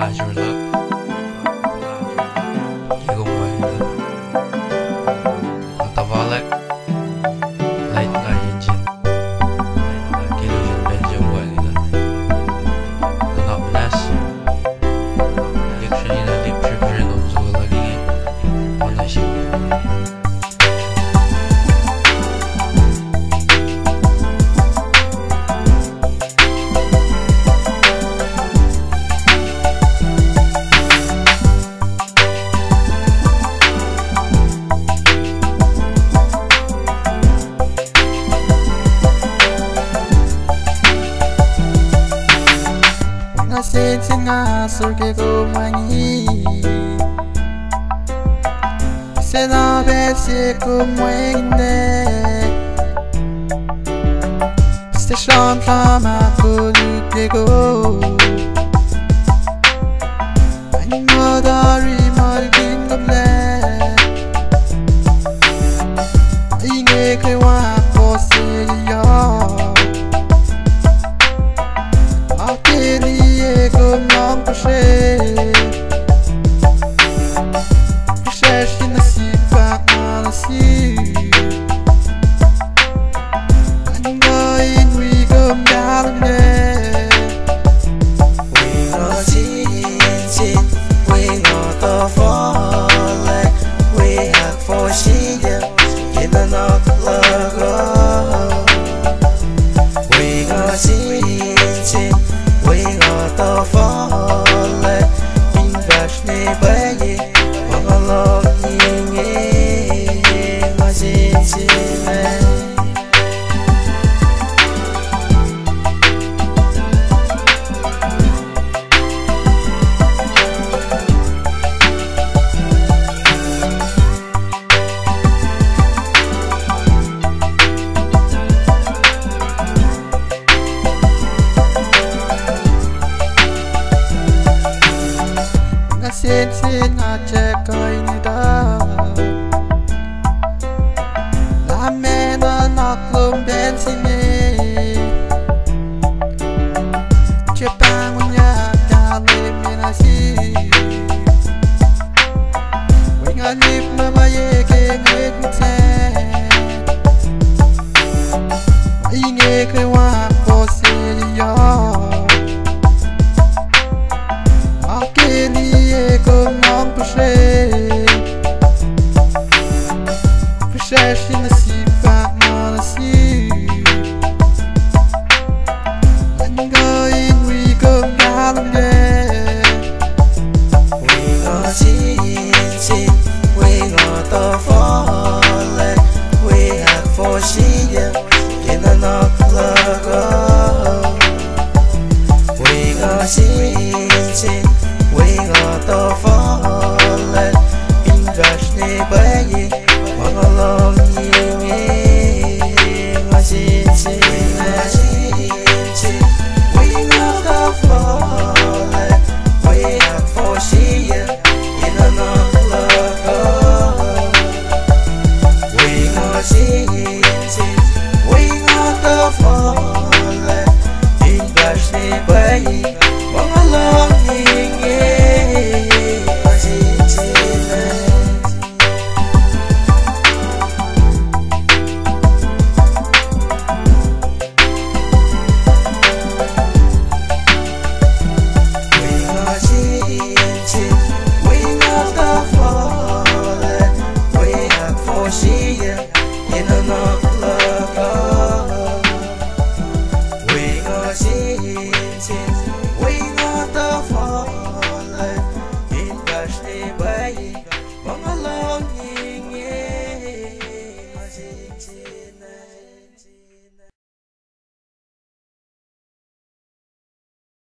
your luck. Digo mai da tavalek light ngai engine kerosene Belgium wai da na nas dictionary na deep refrigeration of zo lagi ona shi Singa surke ko mangi se na bese ko mwende ste chanta ma ko luke go ani modari malkin goble ine ke wa ko se ya comme l'homme couché cherche qui ne s'y pas mal aussi anh ơi nuôi comme galme we are sin we are the fallen we have for she in the knock we are sin we are the fallen in vashne bayi mangalo ninge mazitsime xin ngã che coi như đó làm mẹ nó nọc luôn bên xin đi che bang muốn nhà cả lên mình là gì quên anh nhịp mà ye kê nghe như thế ai nghe cái hoa có gì đó comme l'homme couché cherche qui ne s'y pas mal aussi anh ơi nuôi comme galme we are sin we are the fallen we have for she in the knock we are sin we are the fallen in vashne bayi mangalo ninge mazitsime we are the fallen we are for she in the knock we are sin we are the fallen in vashne bayi mangalo ninge we are the fallen in vashne bayi